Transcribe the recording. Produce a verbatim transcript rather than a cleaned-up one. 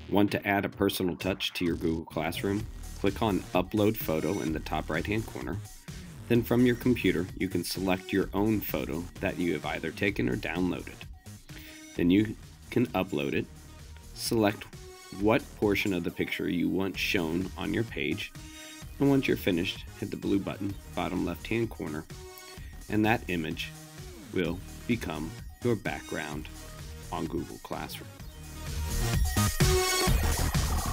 Want to add a personal touch to your Google Classroom? Click on Upload Photo in the top right-hand corner. Then from your computer, you can select your own photo that you have either taken or downloaded. Then you can upload it. Select what portion of the picture you want shown on your page. And once you're finished, hit the blue button, bottom left-hand corner, and that image will become your background on Google Classroom.